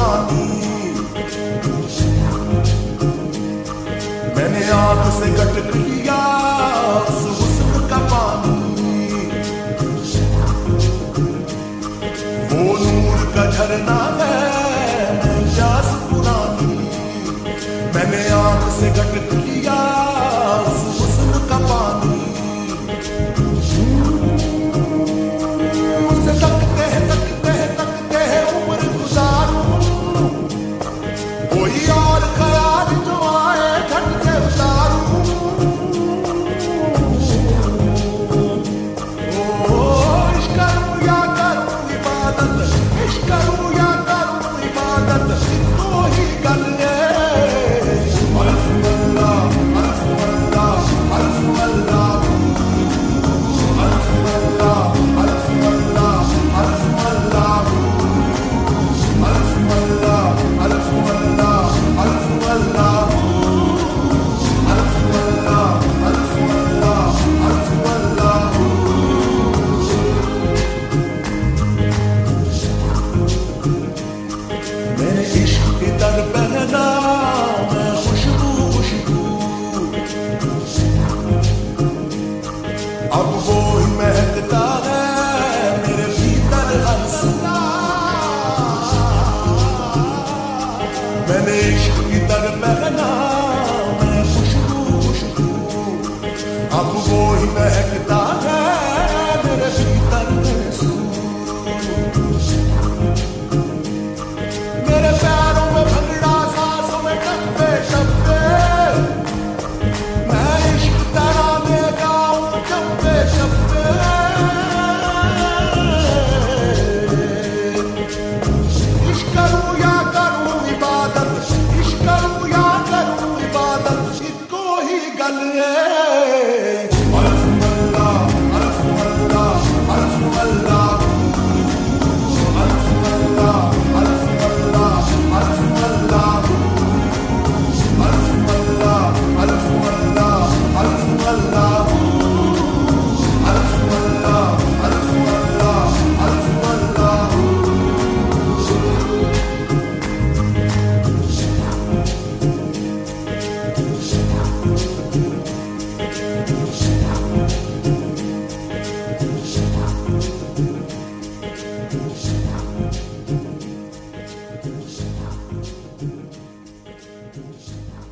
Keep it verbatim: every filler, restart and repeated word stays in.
पुरानी, मैंने आंख से गटक लिया उस हुस्न का पानी, वो नूर का झरना है मैं प्यास पुरानी, मैंने आंख से गटक लिया उस हुस्न का पानी, उसे तकते हैं तकते हैं तकते हैं उम्र गुजारूं, कोई और ख्याल जो आए झट से उतारूं, ओ इश्क करूं या करूं इबादत, इश्क करूं या करूं इबादत, तो ही गल है। अल्फ अल्लाह अल्फ अल्लाह अल्फ अल्लाह अल्फ अल्लाह अल्फ अल्लाह अल्फ अल्लाह अल्फ अल्लाह अल्फ अल्लाह अल्फ अल्लाह अल्फ अल्लाह अल्फ अल्लाह अल्फ अल्लाह। मैंने इश्क के दर पहना मैं खुशबू खुशबू, अब वो ही महकता है मेरे भीतर हर सदा, मैंने इश्क की दर पहना मैं खुशबू खुशबू, अब वो ही महकता है मेरे भीतर हर सू, मेरे पैरों में भंगड़ा सांसों में टप्पे टप्पे, मैं इश्क तराने गाऊं चप्पे चप्पे, इश्क करूं या करूं इबादत, इश्क करूं या करूं इबादत, इनको ही गल है। अल्फ अल्लाह अल्फ अल्लाह अल्फ अल्लाह अल्फ अल्लाह अल्फ अल्लाह अल्फ अल्लाह अल्फ अल्लाह अल्फ अल्लाह अल्फ अल्लाह अल्फ अल्लाह अल्फ अल्लाह अल्फ अल्लाह। Shut up.